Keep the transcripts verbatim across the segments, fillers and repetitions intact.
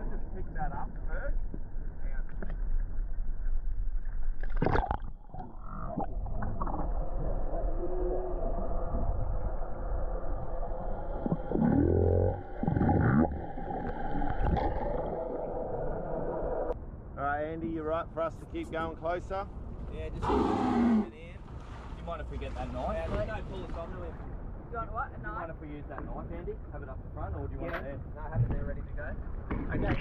just pick that up first. Alright, Andy, you're right for us to keep going closer? Yeah, just keep it in. Do you mind if we get that knife? Yeah, mate? don't pull us on to him. You want what? A Do you knife? mind if we use that knife, Andy? Have it up the front, or do you want Yeah. it there? No, have it there ready to go. Okay.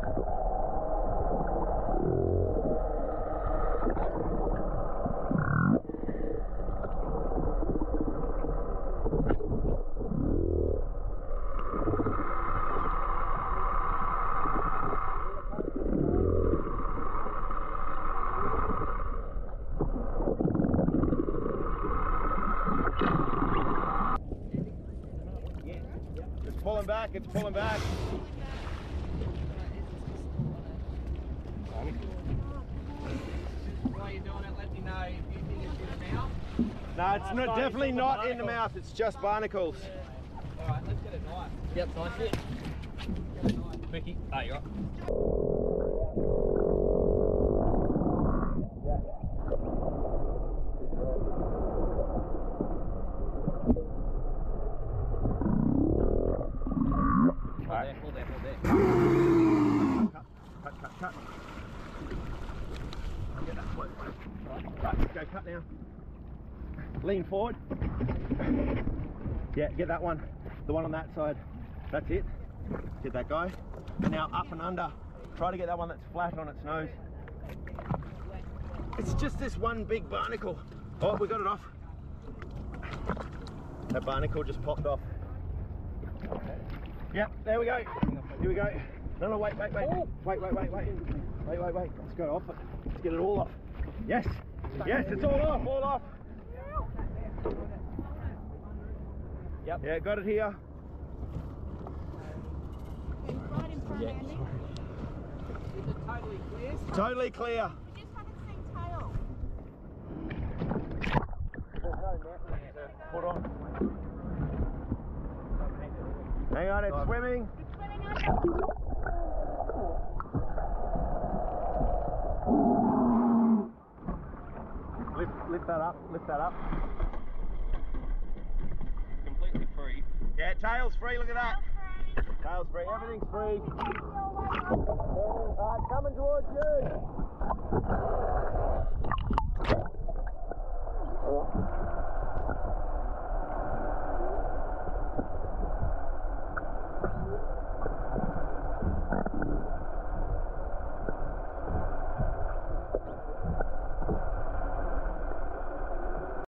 It's pulling back, it's pulling back. While you're doing it, let me know if you think it's in the mouth. No, it's not, definitely not in the mouth, it's just barnacles. Alright, let's get a knife. Yep, nice fit. Get a knife. Mickey, oh, you're up. Hold there, hold there, hold there. Cut, cut, cut, cut. I'll get that close. Right, go cut now. Lean forward. Yeah, get that one. The one on that side. That's it. Get that guy. And now up and under. Try to get that one that's flat on its nose. It's just this one big barnacle. Oh, we got it off. That barnacle just popped off. Yep, there we go. Here we go. No, no, wait, wait, wait. Wait, wait, wait, wait. Wait, wait, wait. Let's go off it. Let's get it all off. Yes. Yes, it's all off, all off. Yep. Yeah, got it here. Right in front, Andy. Is it totally clear? Totally clear. We just haven't seen tail. There's no net we need to put on. Hang on, it's swimming. It's swimming under. Lift, lift that up, lift that up. Completely free. Yeah, tail's free, look at that. Tail free. Tail's free, everything's free. Your way up. Alright, coming towards you.